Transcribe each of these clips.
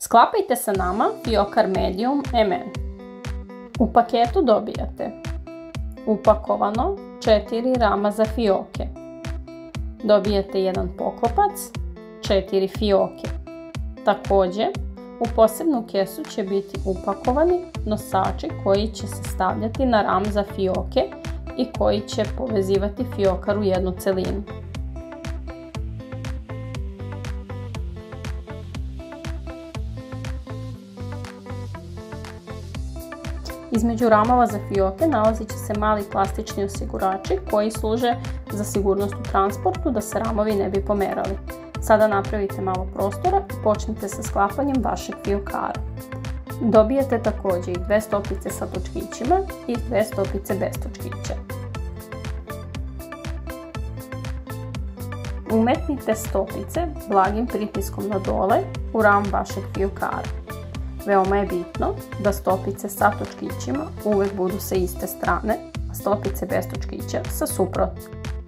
Sklapajte sa nama fiokar Medium MN. U paketu dobijate upakovano 4 rama za fioke. Dobijete jedan poklopac, 4 fioke. Također, u posebnu kesu će biti upakovani nosači koji će se stavljati na ram za fioke i koji će povezivati fiokar u jednu celinu. Između ramova za fioke nalazit će se mali plastični osigurači koji služe za sigurnost u transportu da se ramovi ne bi pomerali. Sada napravite malo prostora i počnite sa sklapanjem vašeg fiokara. Dobijete također i 2 stopice sa točkićima i 2 stopice bez točkića. Umetnite stopice blagim pritiskom na dole u ram vašeg fiokara. Veoma je bitno da stopice sa točkićima uvijek budu sa iste strane, a stopice bez točkića sa suprotne.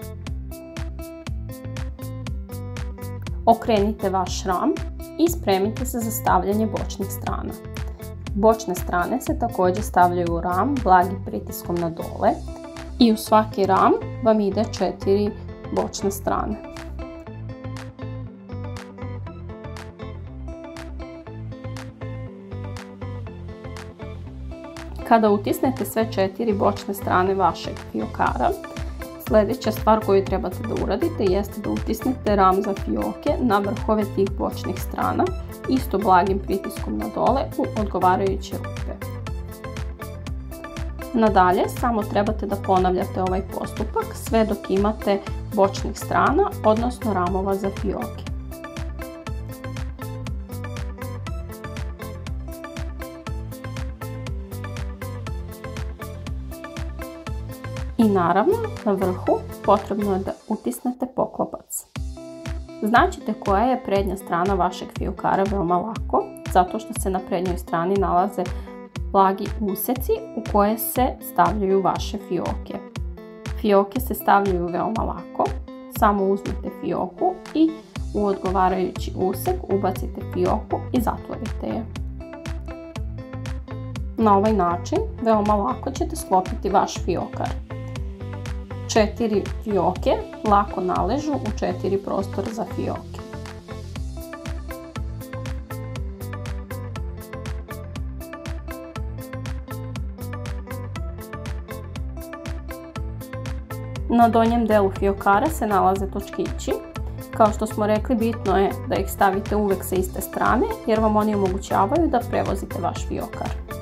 Okrenite vaš ram i spremite se za stavljanje bočnih strana. Bočne strane se također stavljaju u ram blagim pritiskom na dole i u svaki ram vam ide 4 bočne strane. Kada utisnete sve 4 bočne strane vašeg fiokara, sljedeća stvar koju trebate da uradite jeste da utisnete ram za fioke na vrhove tih bočnih strana, isto blagim pritiskom na dole u odgovarajuće rupe. Nadalje, samo trebate da ponavljate ovaj postupak sve dok imate bočnih strana, odnosno ramova za fioke. I naravno, na vrhu potrebno je da utisnete poklopac. Značite koja je prednja strana vašeg fiokara veoma lako, zato što se na prednjoj strani nalaze blagi useci u koje se stavljaju vaše fioke. Fioke se stavljaju veoma lako, samo uzmite fioku i u odgovarajući usek ubacite fioku i zatvorite je. Na ovaj način veoma lako ćete sklopiti vaš fiokar. 4 fioke lako naležu u 4 prostora za fioke. Na donjem delu fiokara se nalaze točkići. Kao što smo rekli, bitno je da ih stavite uvijek sa iste strane jer vam oni omogućavaju da prevozite vaš fiokar.